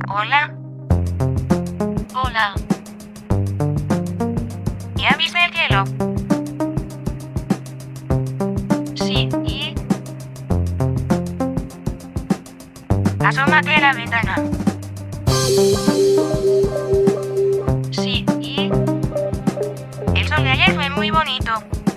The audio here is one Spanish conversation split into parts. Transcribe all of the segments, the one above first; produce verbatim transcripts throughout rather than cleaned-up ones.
Hola. Hola. ¿Ya viste el cielo? Sí, ¿y? Asómate a la ventana. Sí, ¿y? El sol de ayer fue muy bonito.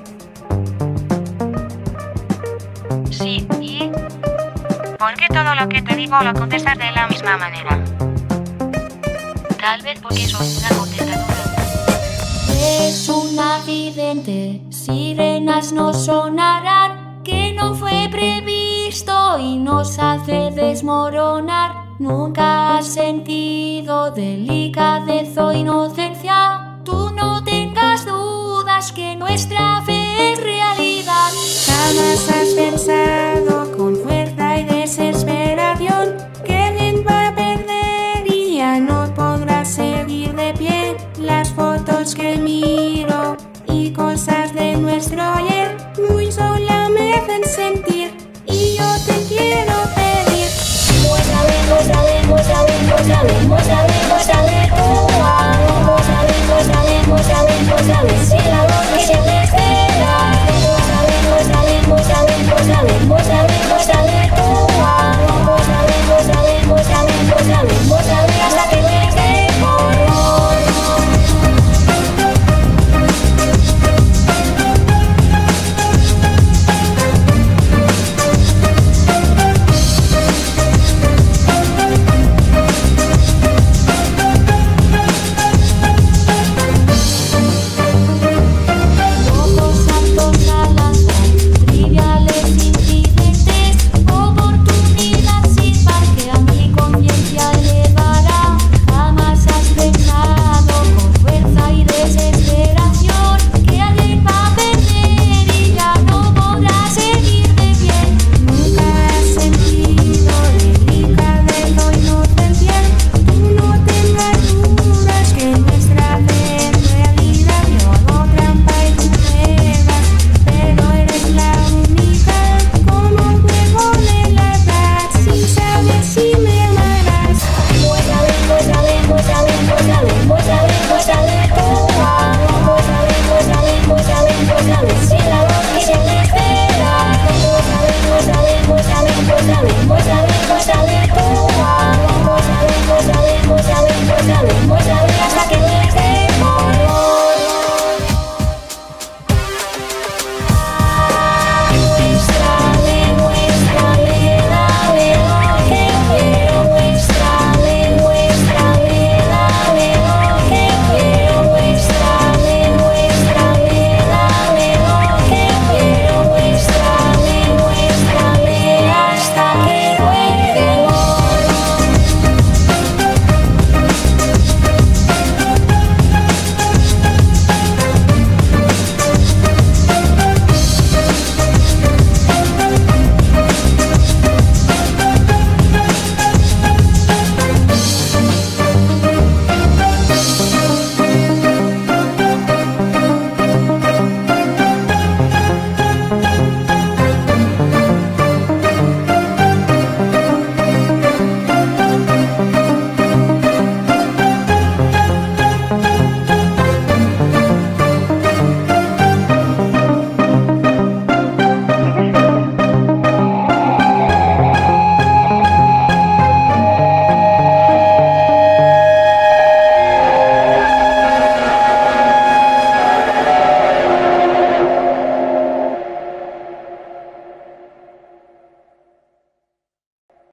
Sí, ¿y? ¿Por qué todo lo que te digo lo contestas de la misma manera? Tal vez porque soy una contestadora. Es un accidente, sirenas nos sonarán, que no fue previsto y nos hace desmoronar. Nunca has sentido delicadez o inocencia, tú no tengas dudas que nuestra fe es realidad. Jamás has pensado con fuerza y desesperación que alguien va a perder y ya no podrá seguir de pie. Las fotos que miro y cosas de nuestro ayer muy sola me hacen sentir, y yo te quiero pedir. Muéstrame, muéstrame, muéstrame, muéstrame, muéstrame.